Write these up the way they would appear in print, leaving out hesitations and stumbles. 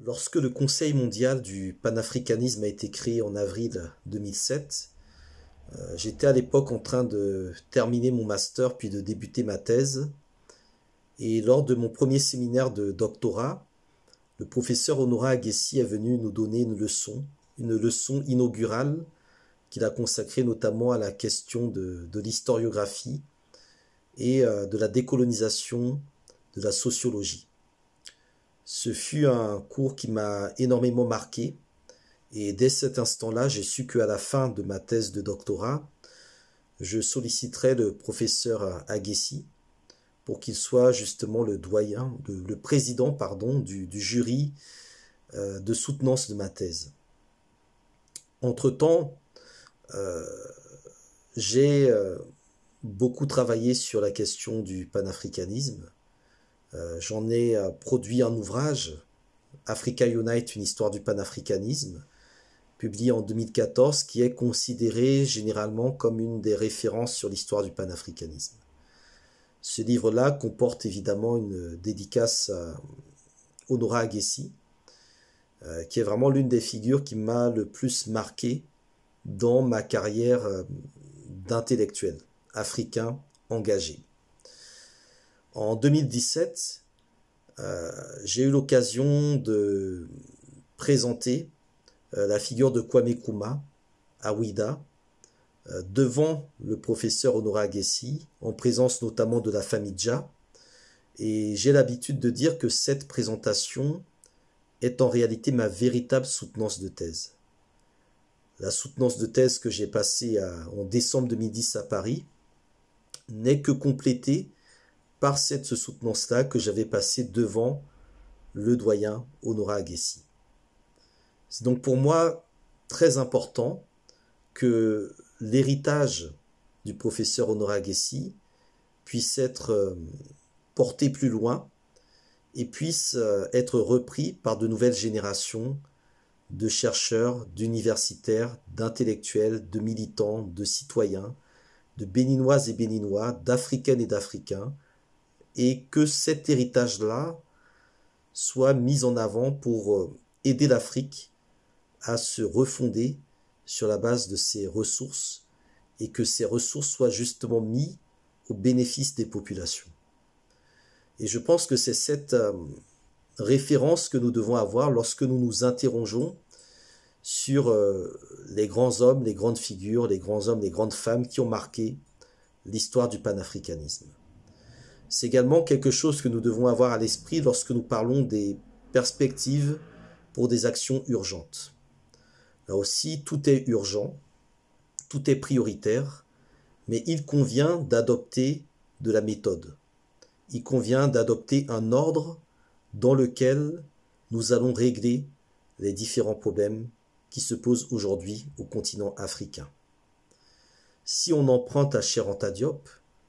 Lorsque le Conseil mondial du panafricanisme a été créé en avril 2007, j'étais à l'époque en train de terminer mon master puis de débuter ma thèse. Et lors de mon premier séminaire de doctorat, le professeur Honorat Aguessi est venu nous donner une leçon inaugurale qu'il a consacrée notamment à la question de l'historiographie et de la décolonisation de la sociologie. Ce fut un cours qui m'a énormément marqué et dès cet instant-là, j'ai su qu'à la fin de ma thèse de doctorat, je solliciterais le professeur Aguessi pour qu'il soit justement le président du jury de soutenance de ma thèse. Entre-temps, j'ai beaucoup travaillé sur la question du panafricanisme. J'en ai produit un ouvrage, Africa Unite, une histoire du panafricanisme, publié en 2014, qui est considéré généralement comme une des références sur l'histoire du panafricanisme. Ce livre-là comporte évidemment une dédicace à Honorat Aguessi, qui est vraiment l'une des figures qui m'a le plus marqué dans ma carrière d'intellectuel africain engagé. En 2017, j'ai eu l'occasion de présenter la figure de Kwame Nkrumah à Ouidah, devant le professeur Honorat Aguessi, en présence notamment de la famille Dja. Et j'ai l'habitude de dire que cette présentation est en réalité ma véritable soutenance de thèse. La soutenance de thèse que j'ai passée en décembre 2010 à Paris n'est que complétée par cette soutenance-là que j'avais passée devant le doyen Honorat Aguessi. C'est donc pour moi très important que l'héritage du professeur Honorat Aguessi puisse être porté plus loin et puisse être repris par de nouvelles générations de chercheurs, d'universitaires, d'intellectuels, de militants, de citoyens, de Béninoises et Béninois, d'Africaines et d'Africains, et que cet héritage-là soit mis en avant pour aider l'Afrique à se refonder sur la base de ses ressources et que ces ressources soient justement mises au bénéfice des populations. Et je pense que c'est cette référence que nous devons avoir lorsque nous nous interrogeons sur les grands hommes, les grandes figures, les grands hommes, les grandes femmes qui ont marqué l'histoire du panafricanisme. C'est également quelque chose que nous devons avoir à l'esprit lorsque nous parlons des perspectives pour des actions urgentes. Là aussi, tout est urgent, tout est prioritaire, mais il convient d'adopter de la méthode. Il convient d'adopter un ordre dans lequel nous allons régler les différents problèmes qui se posent aujourd'hui au continent africain. Si on emprunte à Cheikh Anta Diop,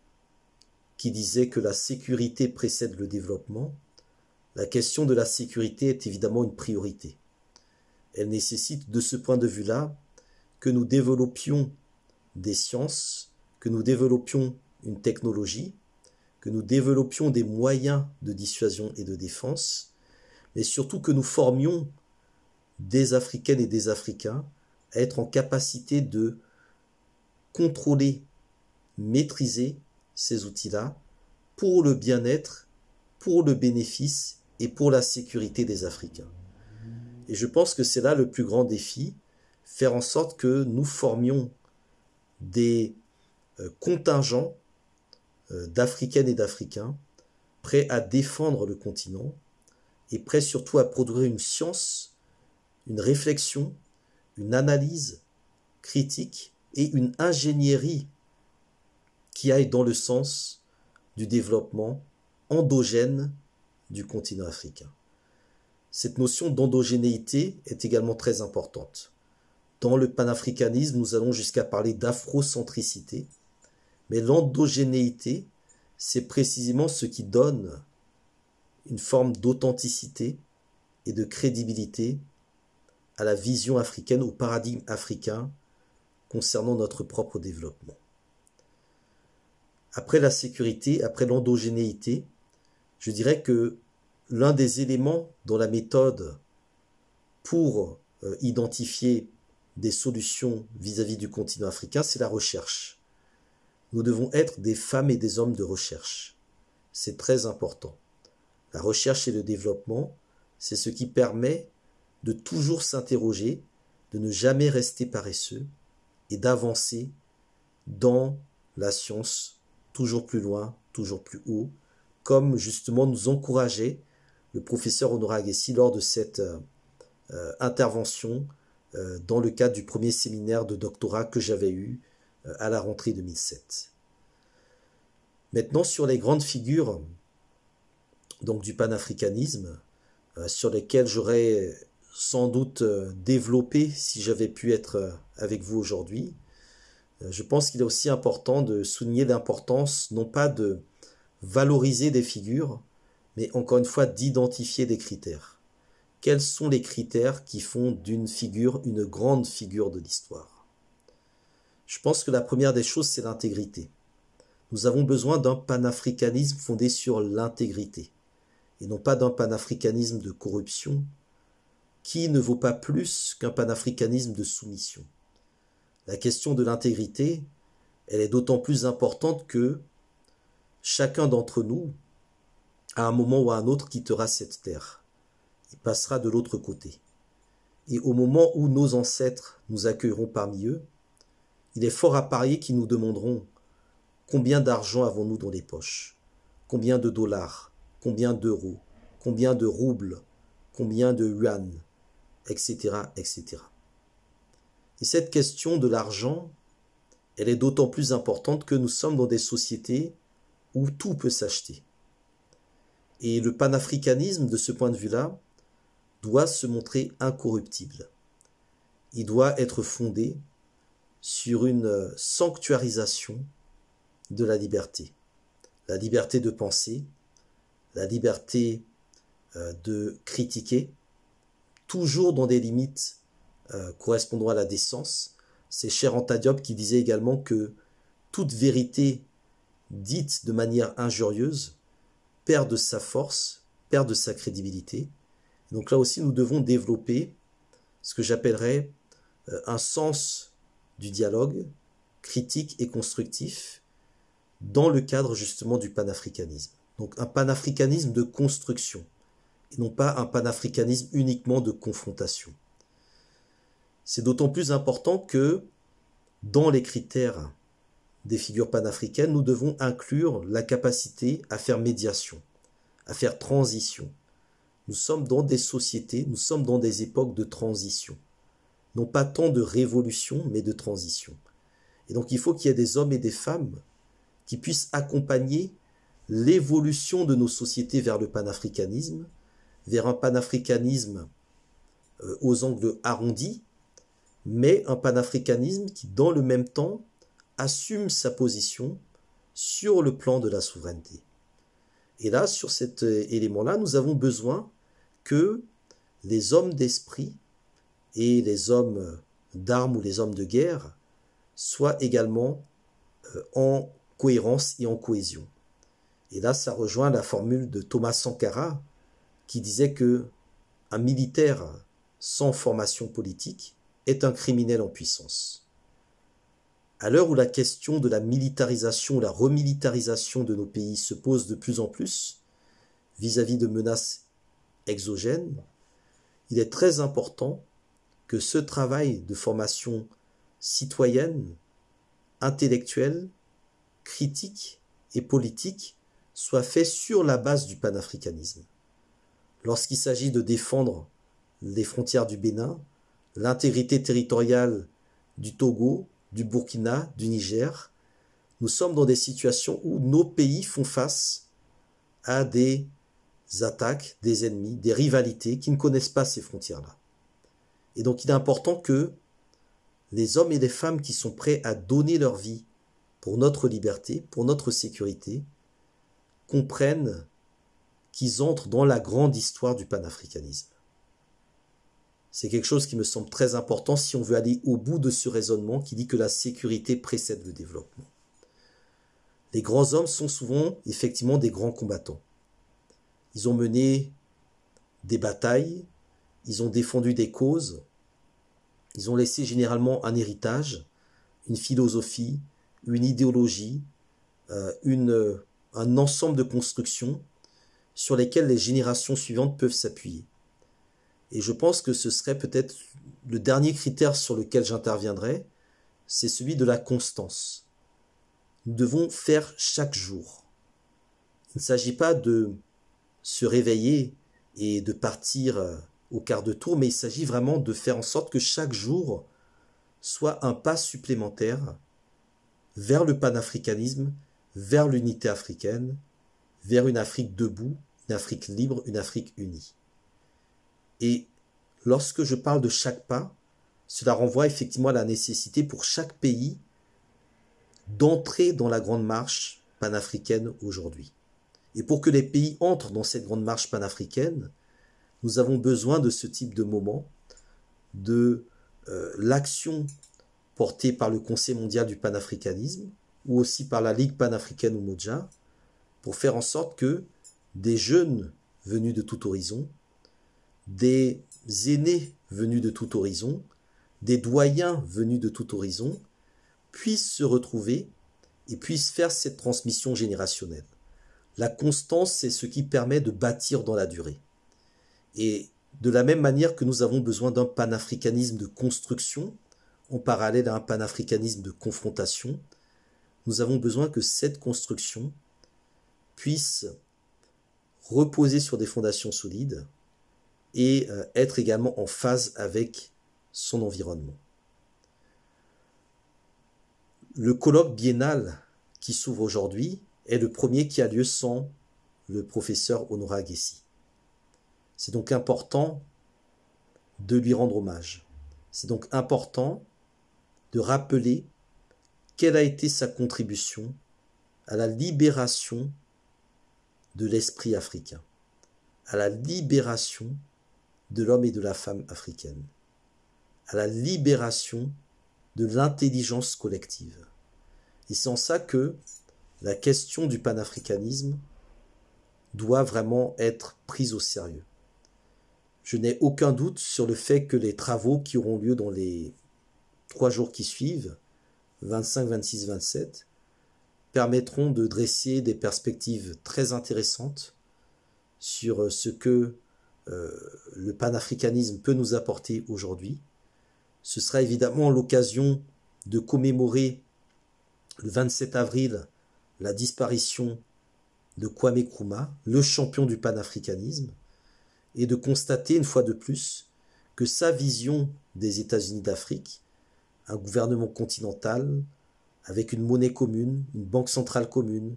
qui disait que la sécurité précède le développement, la question de la sécurité est évidemment une priorité. Elle nécessite de ce point de vue-là que nous développions des sciences, que nous développions une technologie, que nous développions des moyens de dissuasion et de défense, mais surtout que nous formions des Africaines et des Africains à être en capacité de contrôler, maîtriser ces outils-là pour le bien-être, pour le bénéfice et pour la sécurité des Africains. Et je pense que c'est là le plus grand défi, faire en sorte que nous formions des contingents d'Africaines et d'Africains prêts à défendre le continent et prêts surtout à produire une science, une réflexion, une analyse critique et une ingénierie qui aille dans le sens du développement endogène du continent africain. Cette notion d'endogénéité est également très importante. Dans le panafricanisme, nous allons jusqu'à parler d'afrocentricité, mais l'endogénéité, c'est précisément ce qui donne une forme d'authenticité et de crédibilité à la vision africaine, au paradigme africain concernant notre propre développement. Après la sécurité, après l'endogénéité, je dirais que l'un des éléments dans la méthode pour identifier des solutions vis-à-vis du continent africain, c'est la recherche. Nous devons être des femmes et des hommes de recherche. C'est très important. La recherche et le développement, c'est ce qui permet de toujours s'interroger, de ne jamais rester paresseux et d'avancer dans la science toujours plus loin, toujours plus haut, comme justement nous encourageait le professeur Honoré Agassi lors de cette intervention dans le cadre du premier séminaire de doctorat que j'avais eu à la rentrée 2007. Maintenant, sur les grandes figures donc, du panafricanisme, sur lesquelles j'aurais sans doute développé si j'avais pu être avec vous aujourd'hui, je pense qu'il est aussi important de souligner l'importance non pas de valoriser des figures, mais encore une fois d'identifier des critères. Quels sont les critères qui font d'une figure une grande figure de l'histoire? Je pense que la première des choses, c'est l'intégrité. Nous avons besoin d'un panafricanisme fondé sur l'intégrité, et non pas d'un panafricanisme de corruption, qui ne vaut pas plus qu'un panafricanisme de soumission. La question de l'intégrité, elle est d'autant plus importante que chacun d'entre nous, à un moment ou à un autre, quittera cette terre. Il passera de l'autre côté. Et au moment où nos ancêtres nous accueilleront parmi eux, il est fort à parier qu'ils nous demanderont combien d'argent avons-nous dans les poches, combien de dollars, combien d'euros, combien de roubles, combien de yuan, etc., etc. Et cette question de l'argent, elle est d'autant plus importante que nous sommes dans des sociétés où tout peut s'acheter. Et le panafricanisme, de ce point de vue-là, doit se montrer incorruptible. Il doit être fondé sur une sanctuarisation de la liberté de penser, la liberté de critiquer, toujours dans des limites correspondant à la décence. C'est Cheikh Anta Diop qui disait également que toute vérité dite de manière injurieuse perd de sa force, perd de sa crédibilité. Donc là aussi, nous devons développer ce que j'appellerais un sens du dialogue critique et constructif dans le cadre justement du panafricanisme. Donc un panafricanisme de construction et non pas un panafricanisme uniquement de confrontation. C'est d'autant plus important que dans les critères des figures panafricaines, nous devons inclure la capacité à faire médiation, à faire transition. Nous sommes dans des sociétés, nous sommes dans des époques de transition. Non pas tant de révolution, mais de transition. Et donc il faut qu'il y ait des hommes et des femmes qui puissent accompagner l'évolution de nos sociétés vers le panafricanisme, vers un panafricanisme aux angles arrondis, mais un panafricanisme qui, dans le même temps, assume sa position sur le plan de la souveraineté. Et là, sur cet élément-là, nous avons besoin que les hommes d'esprit et les hommes d'armes ou les hommes de guerre soient également en cohérence et en cohésion. Et là, ça rejoint la formule de Thomas Sankara qui disait que un militaire sans formation politique est un criminel en puissance. À l'heure où la question de la militarisation, la remilitarisation de nos pays se pose de plus en plus vis-à-vis de menaces exogènes, il est très important que ce travail de formation citoyenne, intellectuelle, critique et politique soit fait sur la base du panafricanisme. Lorsqu'il s'agit de défendre les frontières du Bénin, l'intégrité territoriale du Togo, du Burkina, du Niger, nous sommes dans des situations où nos pays font face à des attaques, des ennemis, des rivalités qui ne connaissent pas ces frontières-là. Et donc il est important que les hommes et les femmes qui sont prêts à donner leur vie pour notre liberté, pour notre sécurité, comprennent qu'ils entrent dans la grande histoire du panafricanisme. C'est quelque chose qui me semble très important si on veut aller au bout de ce raisonnement qui dit que la sécurité précède le développement. Les grands hommes sont souvent effectivement des grands combattants. Ils ont mené des batailles, ils ont défendu des causes, ils ont laissé généralement un héritage, une philosophie, une idéologie, un ensemble de constructions sur lesquelles les générations suivantes peuvent s'appuyer. Et je pense que ce serait peut-être le dernier critère sur lequel j'interviendrai, c'est celui de la constance. Nous devons faire chaque jour. Il ne s'agit pas de se réveiller et de partir au quart de tour, mais il s'agit vraiment de faire en sorte que chaque jour soit un pas supplémentaire vers le panafricanisme, vers l'unité africaine, vers une Afrique debout, une Afrique libre, une Afrique unie. Et lorsque je parle de chaque pas, cela renvoie effectivement à la nécessité pour chaque pays d'entrer dans la grande marche panafricaine aujourd'hui. Et pour que les pays entrent dans cette grande marche panafricaine, nous avons besoin de ce type de moment, de l'action portée par le Conseil mondial du panafricanisme, ou aussi par la Ligue panafricaine Umoja, pour faire en sorte que des jeunes venus de tout horizon, des aînés venus de tout horizon, des doyens venus de tout horizon, puissent se retrouver et puissent faire cette transmission générationnelle. La constance, c'est ce qui permet de bâtir dans la durée. Et de la même manière que nous avons besoin d'un panafricanisme de construction, en parallèle à un panafricanisme de confrontation, nous avons besoin que cette construction puisse reposer sur des fondations solides et être également en phase avec son environnement. Le colloque biennal qui s'ouvre aujourd'hui est le premier qui a lieu sans le professeur Honorat Aguessi. C'est donc important de lui rendre hommage. C'est donc important de rappeler quelle a été sa contribution à la libération de l'esprit africain, à la libération de l'homme et de la femme africaine, à la libération de l'intelligence collective. Et c'est en ça que la question du panafricanisme doit vraiment être prise au sérieux. Je n'ai aucun doute sur le fait que les travaux qui auront lieu dans les 3 jours qui suivent, 25, 26, 27, permettront de dresser des perspectives très intéressantes sur ce que le panafricanisme peut nous apporter aujourd'hui. Ce sera évidemment l'occasion de commémorer le 27 avril la disparition de Kwame Nkrumah, le champion du panafricanisme, et de constater une fois de plus que sa vision des États-Unis d'Afrique, un gouvernement continental avec une monnaie commune, une banque centrale commune,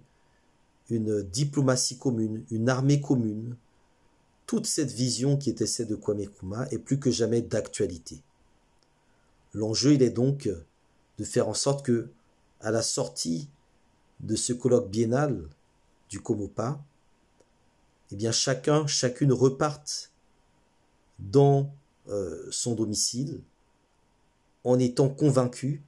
une diplomatie commune, une armée commune, toute cette vision qui était celle de Kwame Nkrumah est plus que jamais d'actualité. L'enjeu, il est donc de faire en sorte que, à la sortie de ce colloque biennal du Comopa, eh bien chacune reparte dans son domicile en étant convaincu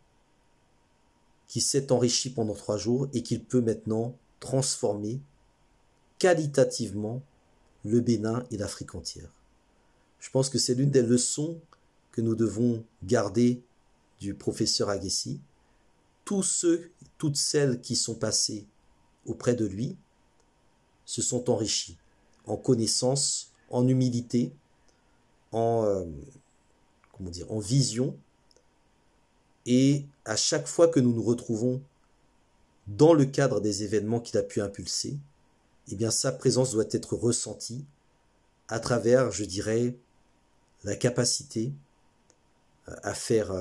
qu'il s'est enrichi pendant 3 jours et qu'il peut maintenant transformer qualitativement le Bénin et l'Afrique entière. Je pense que c'est l'une des leçons que nous devons garder du professeur Aguessi. Tous ceux, toutes celles qui sont passés auprès de lui se sont enrichis en connaissance, en humilité, en vision. Et à chaque fois que nous nous retrouvons dans le cadre des événements qu'il a pu impulser, eh bien sa présence doit être ressentie à travers, je dirais, la capacité à faire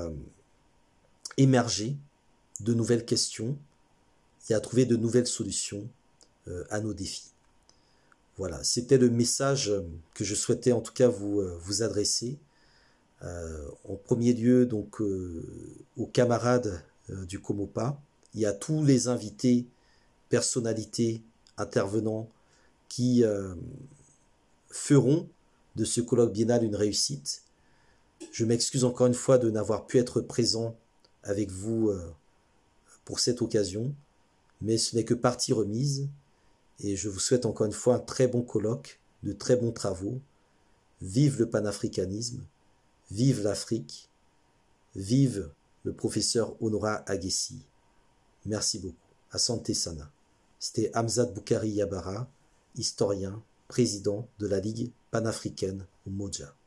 émerger de nouvelles questions et à trouver de nouvelles solutions à nos défis. Voilà, c'était le message que je souhaitais en tout cas vous adresser. En premier lieu, donc, aux camarades du Comopa. Il y a tous les invités, personnalités, intervenants qui feront de ce colloque biennal une réussite. Je m'excuse encore une fois de n'avoir pu être présent avec vous pour cette occasion, mais ce n'est que partie remise et je vous souhaite encore une fois un très bon colloque, de très bons travaux. Vive le panafricanisme, vive l'Afrique, vive le professeur Honora Aguessi. Merci beaucoup. Asante Sana. C'était Hamzat Boukari Yabara, historien, président de la Ligue panafricaine Umoja.